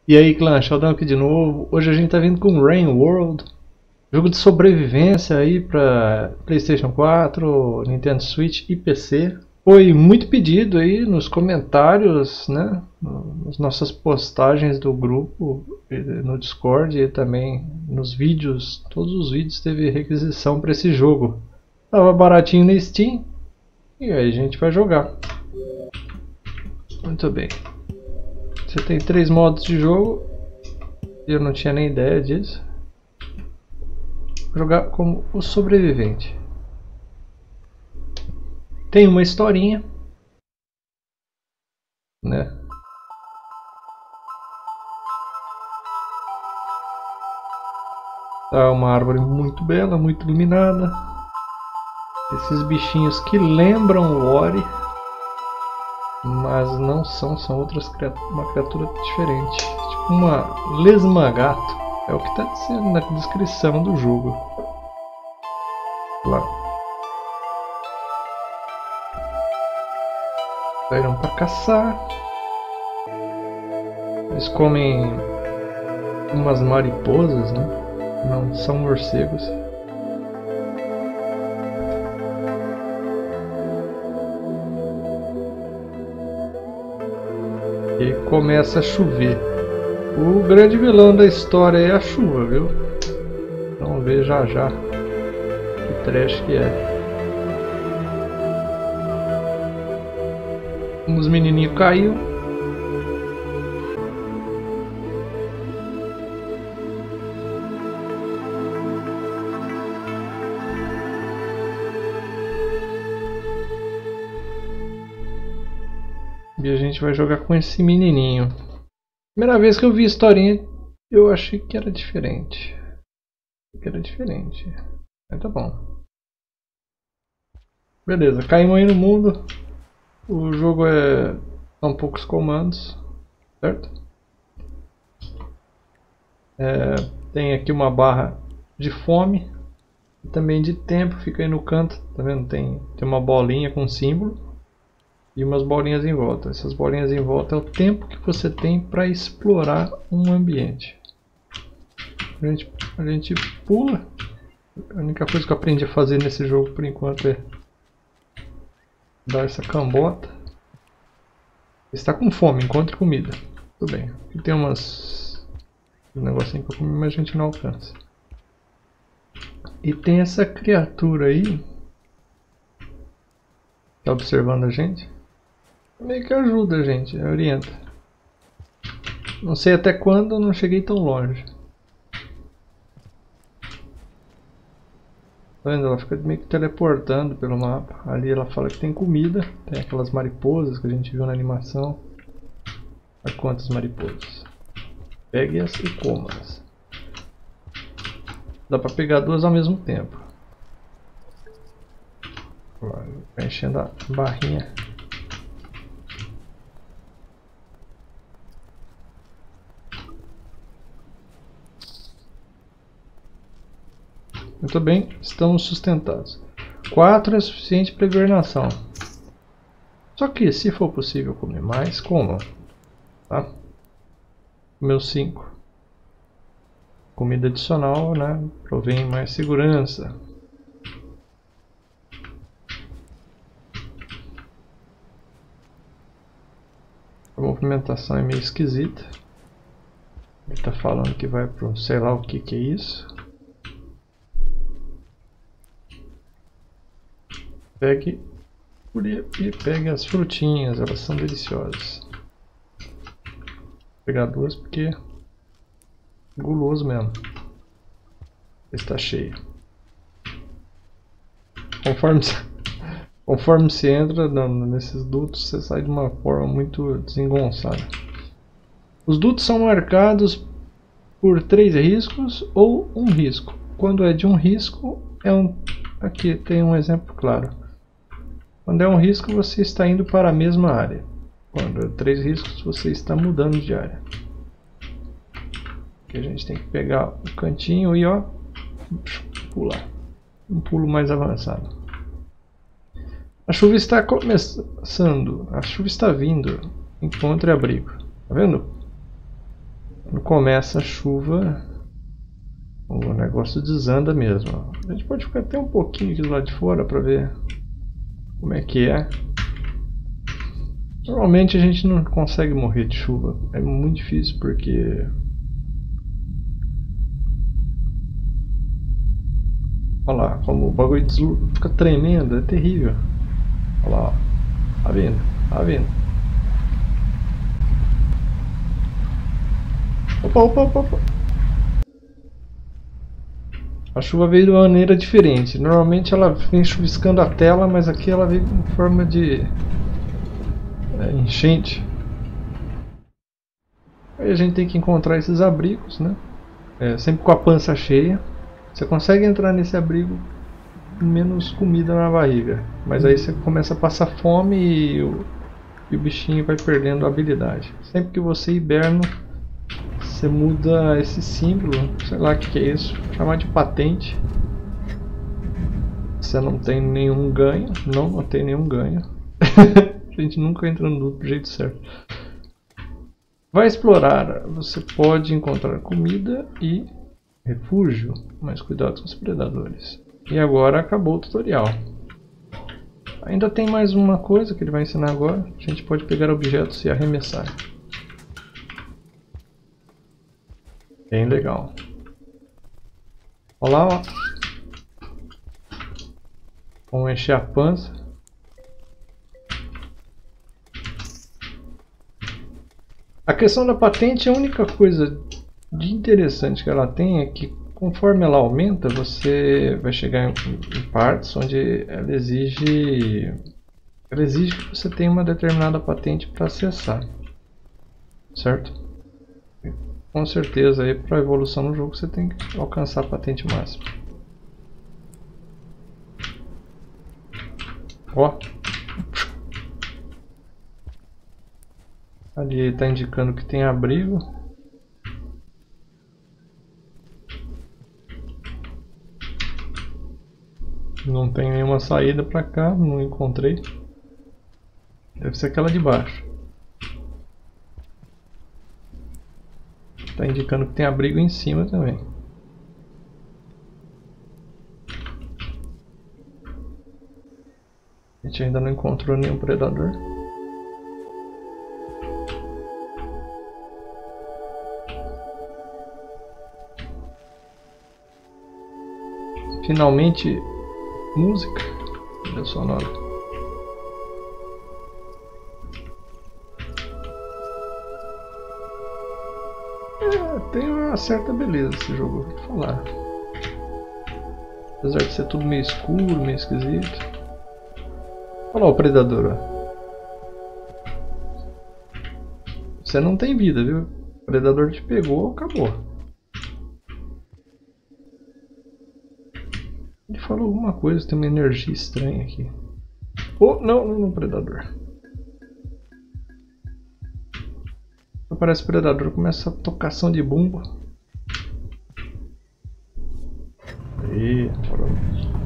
E aí, clã, Sheldon aqui de novo. Hoje a gente tá vindo com Rain World, jogo de sobrevivência aí pra PlayStation 4, Nintendo Switch e PC. Foi muito pedido aí nos comentários, né, nas nossas postagens do grupo, no Discord e também nos vídeos. Todos os vídeos teve requisição para esse jogo. Tava baratinho na Steam e aí a gente vai jogar. Muito bem. Você tem 3 modos de jogo. Eu não tinha nem ideia disso. Vou jogar como o sobrevivente. Tem uma historinha, né? Tá uma árvore muito bela, muito iluminada. Esses bichinhos que lembram o Ori, mas não são, são outras uma criatura diferente, tipo uma lesma-gato, é o que está dizendo na descrição do jogo. Lá. Saíram para caçar. Eles comem umas mariposas, né? Não são morcegos. E começa a chover. O grande vilão da história é a chuva, viu? Vamos ver já já que trash que é. Os menininhos caiu. E a gente vai jogar com esse menininho. Primeira vez que eu vi a historinha, eu achei que era diferente. Mas tá bom. Beleza, caímos aí no mundo. O jogo são poucos comandos, certo? Tem aqui uma barra de fome e também de tempo, fica aí no canto, tá vendo? Tem uma bolinha com símbolo e umas bolinhas em volta. Essas bolinhas em volta é o tempo que você tem para explorar um ambiente. A gente pula. A única coisa que eu aprendi a fazer nesse jogo por enquanto é dar essa cambota. Está com fome, encontre comida. Tudo bem. Aqui tem um negocinho para comer, mas a gente não alcança. E tem essa criatura aí. Está observando a gente. Meio que ajuda a gente, orienta. Não sei até quando eu não cheguei tão longe. Tá vendo? Ela fica meio que teleportando pelo mapa. Ali ela fala que tem comida. Tem aquelas mariposas que a gente viu na animação. Olha quantas mariposas. Pegue-as e coma-as. Dá pra pegar 2 ao mesmo tempo. Vai enchendo a barrinha. Muito bem, estamos sustentados. 4 é suficiente para hibernação. Só que, se for possível comer mais, coma. Tá? Comeu 5. Comida adicional, né? Provém mais segurança. A movimentação é meio esquisita. Ele está falando que vai pro sei lá o que é isso. Pegue e pegue as frutinhas, elas são deliciosas. Vou pegar 2 porque é guloso mesmo. Está cheio. Conforme você entra nesses dutos, você sai de uma forma muito desengonçada. Os dutos são marcados por 3 riscos ou 1 risco. Quando é de 1 risco, aqui tem um exemplo claro. Quando é 1 risco, você está indo para a mesma área. Quando é 3 riscos, você está mudando de área. Aqui a gente tem que pegar o cantinho e ó, pular. Um pulo mais avançado. A chuva está começando. A chuva está vindo. Encontre abrigo. Tá vendo? começa a chuva, o negócio desanda mesmo. Ó. A gente pode ficar até um pouquinho aqui do lado de fora para ver como é que é. Normalmente a gente não consegue morrer de chuva, é muito difícil porque... Olha lá, como o bagulho fica tremendo, é terrível. Olha lá, ó. Tá vendo? Tá vendo? Opa, opa, opa, opa. A chuva veio de uma maneira diferente. Normalmente ela vem chuviscando a tela, mas aqui ela veio em forma de enchente. Aí a gente tem que encontrar esses abrigos, né? Sempre com a pança cheia. Você consegue entrar nesse abrigo com menos comida na barriga, mas aí você começa a passar fome e o bichinho vai perdendo a habilidade. Sempre que você hiberna, você muda esse símbolo, sei lá o que é isso, chamar de patente. Você não tem nenhum ganho, não tem nenhum ganho. A gente nunca entra no do jeito certo. Vai explorar, você pode encontrar comida e refúgio, mas cuidado com os predadores. E agora acabou o tutorial. Ainda tem mais uma coisa que ele vai ensinar agora. A gente pode pegar objetos e arremessar. Bem legal. Olha lá, ó. Vamos encher a pança. A questão da patente, a única coisa de interessante que ela tem é que conforme ela aumenta, você vai chegar em partes onde ela exige que você tenha uma determinada patente para acessar, certo? Com certeza aí para evolução no jogo você tem que alcançar a patente máxima. Ó, ali está indicando que tem abrigo. Não tem nenhuma saída pra cá, não encontrei. Deve ser aquela de baixo. Tá indicando que tem abrigo em cima também. A gente ainda não encontrou nenhum predador. Finalmente, música. Trilha sonora. Tem uma certa beleza esse jogo, vou te falar. Apesar de ser tudo meio escuro, meio esquisito. Olha lá o predador, ó. Você não tem vida, viu? O predador te pegou, acabou. Ele falou alguma coisa, tem uma energia estranha aqui. Oh, não, predador. Aparece o predador, começa a tocação de bumbo. Aí, parou.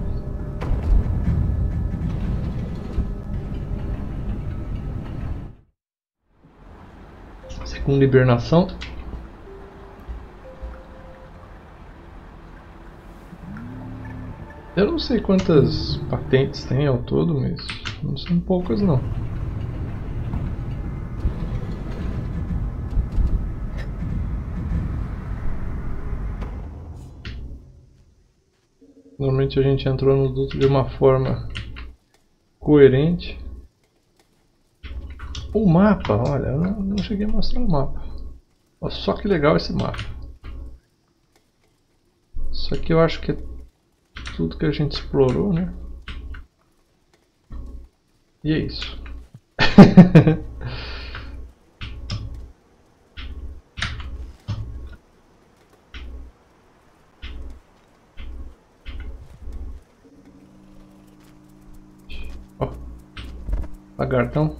Segunda hibernação. Eu não sei quantas patentes tem ao todo, mas não são poucas não. Normalmente a gente entrou no duto de uma forma coerente. O mapa, olha, eu não cheguei a mostrar o mapa. Olha só que legal esse mapa. Isso aqui eu acho que é tudo que a gente explorou, né? E é isso. Ó, lagartão.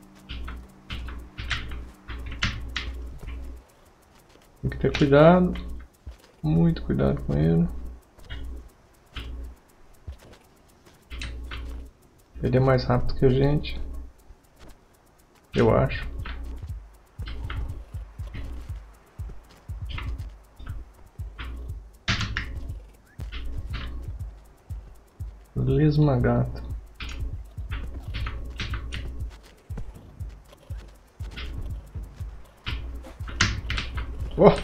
Tem que ter cuidado, muito cuidado com ele. Ele é mais rápido que a gente, eu acho. Lesma gato. Oh!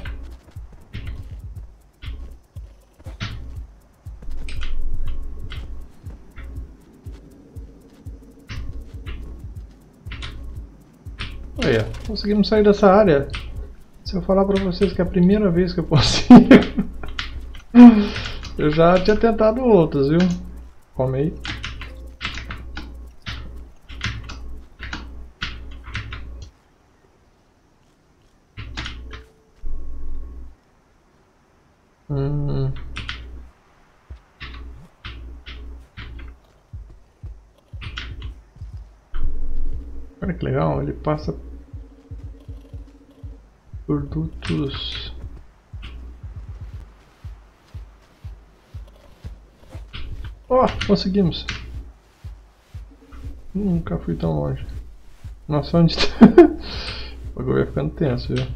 Olha, conseguimos sair dessa área. Se eu falar pra vocês que é a primeira vez que eu consigo. Eu já tinha tentado outras, viu? Come aí. Olha que legal, ele passa por dutos. Oh, conseguimos! Nunca fui tão longe. Nossa, onde está? O bagulho vai ficando tenso, viu?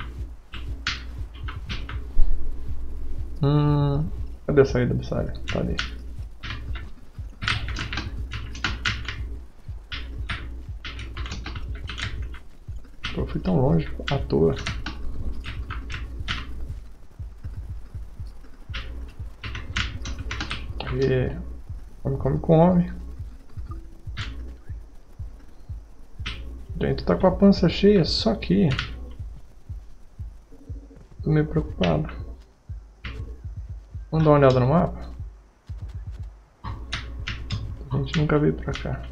Cadê a saída dessa área? Tá ali. Eu fui tão longe à toa. E... come. Gente, tá com a pança cheia, só que... tô meio preocupado. Vamos dar uma olhada no mapa? A gente nunca veio pra cá.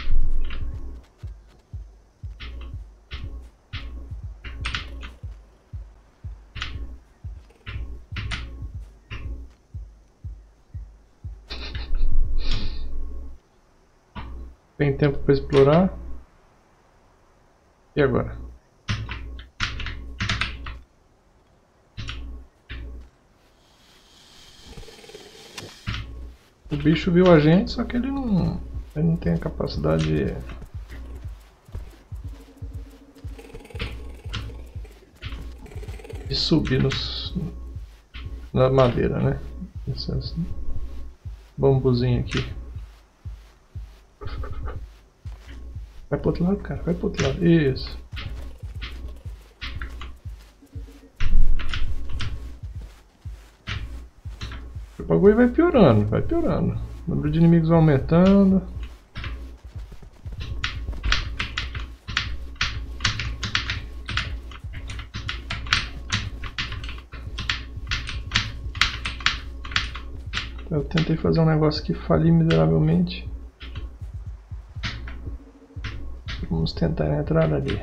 Tem tempo para explorar. E agora? O bicho viu a gente, só que ele não tem a capacidade de subir na madeira, né? Esse bambuzinho aqui. Vai pro outro lado, cara. Vai pro outro lado. Isso. O bagulho vai piorando. Vai piorando. O número de inimigos vai aumentando. Eu tentei fazer um negócio que fali miseravelmente. Vamos tentar entrar ali.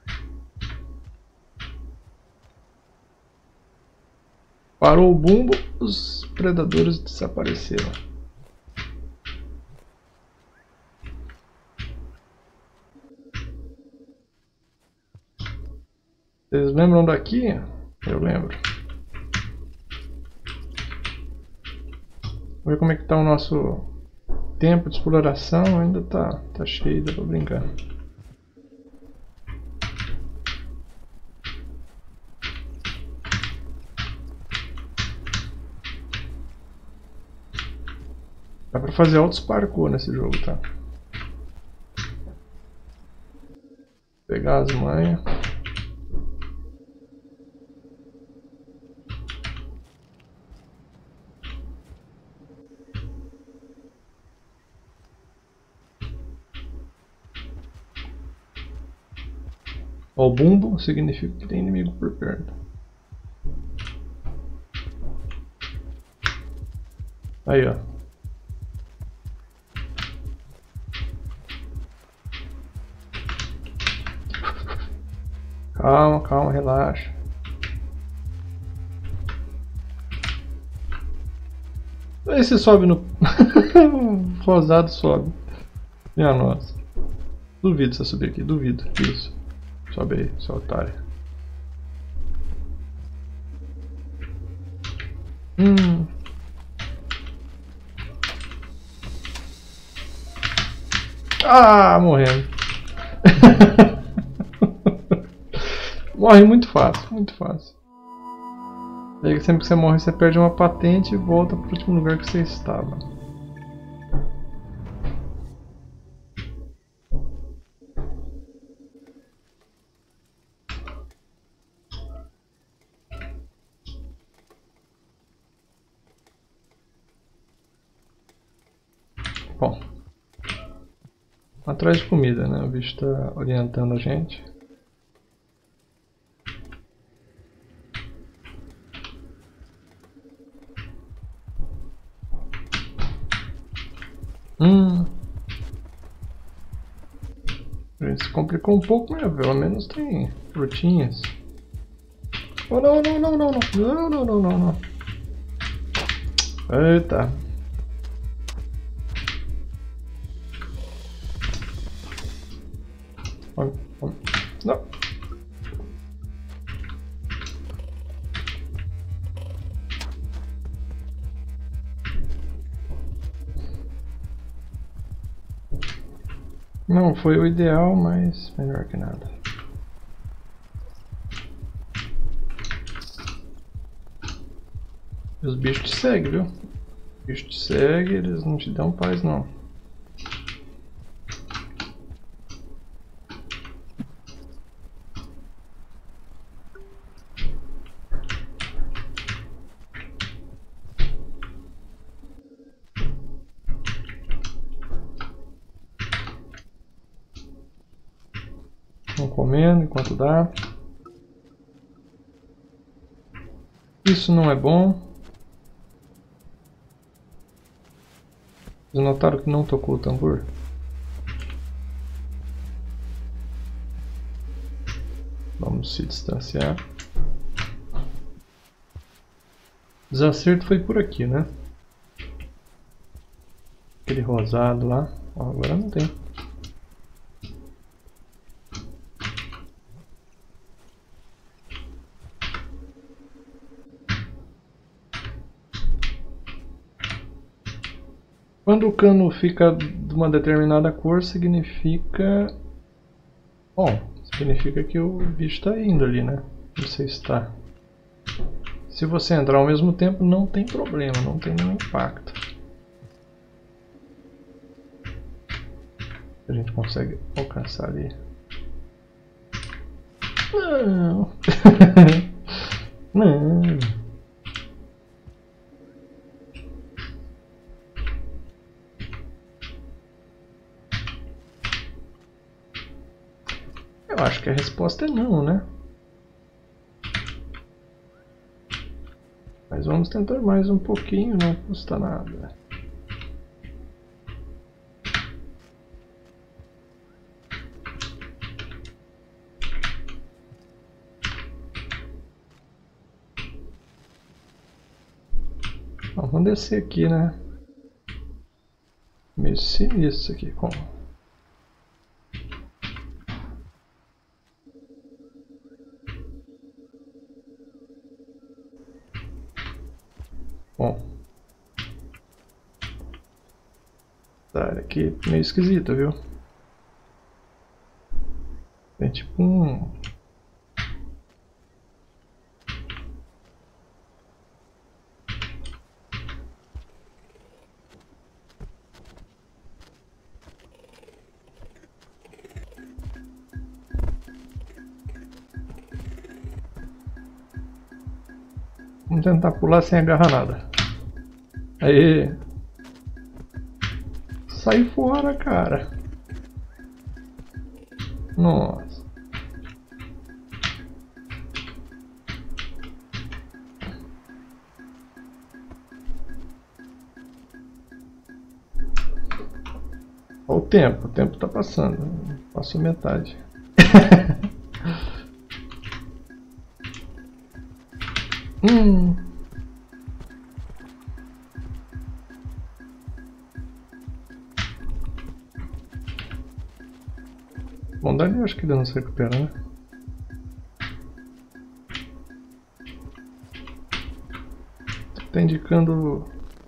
Parou o bumbo, os predadores desapareceram. Vocês lembram daqui? Eu lembro. Vamos ver como é que tá o nosso tempo de exploração. Ainda tá cheio, dá pra brincar. Dá pra fazer altos parkour nesse jogo, tá? Pegar as manhas. O bumbo significa que tem inimigo por perto. Aí, ó. Calma, relaxa. Aí você sobe no... Rosado sobe. Minha nossa. Duvido você subir aqui, duvido. Isso. Sobe aí, seu otário. Ah, morrendo. Morre muito fácil, muito fácil. E aí, sempre que você morre, você perde uma patente e volta para o último lugar que você estava. Bom. Atrás de comida, né? O bicho está orientando a gente. Isso complicou um pouco, mas pelo menos tem frutinhas. Oh, não, não, não, não, não, não, não, não, não, não. Eita. Não. Não foi o ideal, mas melhor que nada. E os bichos te seguem, viu? Os bichos te seguem, eles não te dão paz não. Vão comendo enquanto dá. Isso não é bom. Vocês notaram que não tocou o tambor? Vamos se distanciar. Desacerto foi por aqui, né? Aquele rosado lá. Ó, agora não tem. Quando o cano fica de uma determinada cor, significa... Bom, significa que o bicho está indo ali, né? Não sei se está. Se você entrar ao mesmo tempo, não tem problema, não tem nenhum impacto. A gente consegue alcançar ali. Não! Não! Eu acho que a resposta é não, né? Mas vamos tentar mais um pouquinho, não custa nada. Bom, vamos descer aqui, né? Meio sinistro isso aqui, como? Bom, tá aqui meio esquisito, viu? Tem tipo um... Vamos tentar pular sem agarrar nada. Aí. Sai fora, cara. Nossa. Olha o tempo tá passando. Passou metade. Bom, dali eu acho que deu não se recupera, né? Tá indicando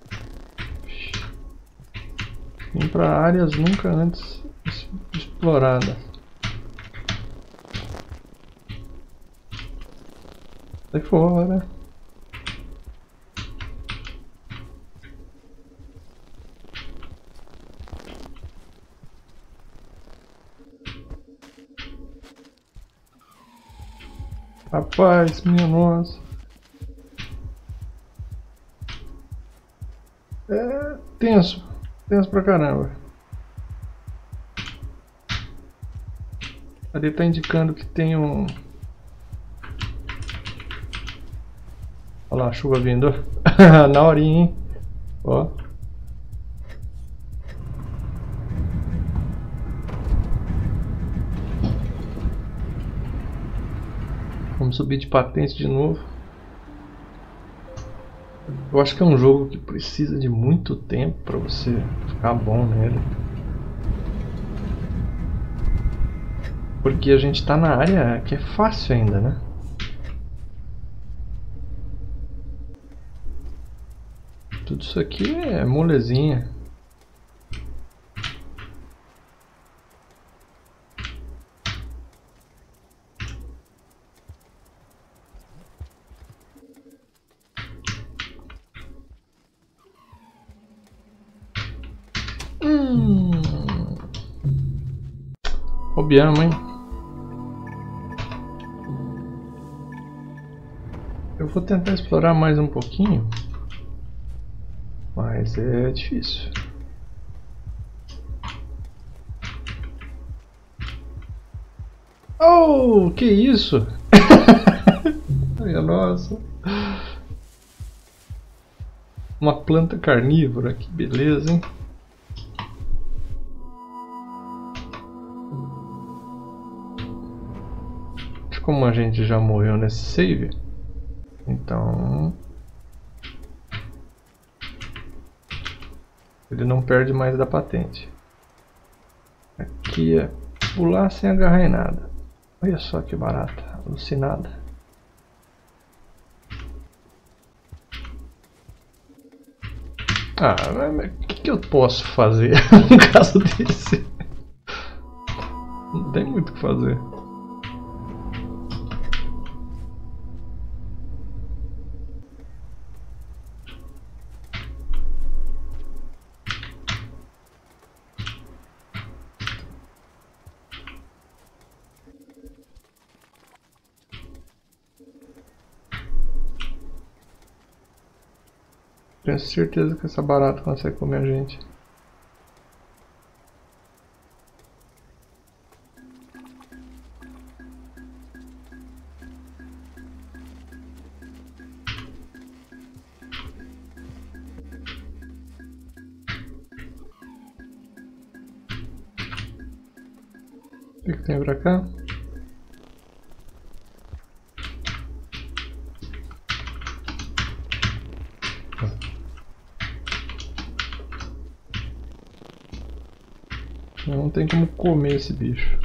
ir para áreas nunca antes exploradas. Sai fora. Rapaz, minha nossa. É tenso. Tenso pra caramba. Ali tá indicando que tem um... Olha lá a chuva vindo. Na horinha, hein? Ó. Vamos subir de patente de novo. Eu acho que é um jogo que precisa de muito tempo para você ficar bom nele. Porque a gente tá na área que é fácil ainda, né? Tudo isso aqui é molezinha. Bobeamos, hein? Eu vou tentar explorar mais um pouquinho, mas é difícil. Oh, que isso? Ai, nossa. Uma planta carnívora, que beleza, hein? Como a gente já morreu nesse save, então ele não perde mais da patente. Aqui é pular sem agarrar em nada. Olha só que barata, alucinada. Ah, mas o que eu posso fazer num caso desse? Não tem muito o que fazer. Tenho certeza que essa barata consegue comer a gente. O que tem pra cá? Não tem como comer esse bicho.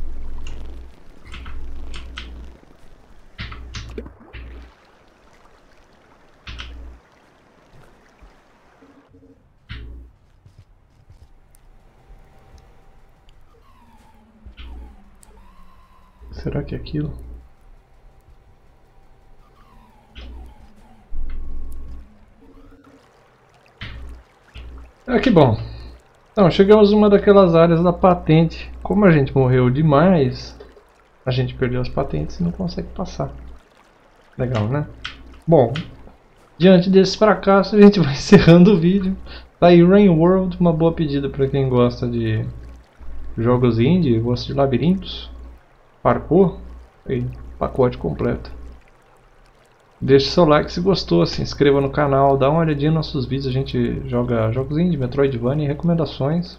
Será que é aquilo? Ah, que bom. Então, chegamos numa daquelas áreas da patente. Como a gente morreu demais, a gente perdeu as patentes e não consegue passar. Legal, né? Bom, diante desse fracasso, a gente vai encerrando o vídeo. Tá aí Rain World, uma boa pedida para quem gosta de jogos indie, gosta de labirintos, parkour, aí, pacote completo. Deixe seu like se gostou, se inscreva no canal, dá uma olhadinha nos nossos vídeos, a gente joga jogos indie, Metroidvania e recomendações.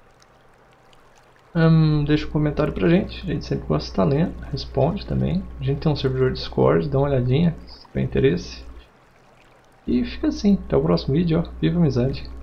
Deixa um comentário pra gente, a gente sempre gosta de estar lendo, responde também. A gente tem um servidor Discord, dá uma olhadinha se tiver interesse. E fica assim, até o próximo vídeo, ó. Viva a amizade!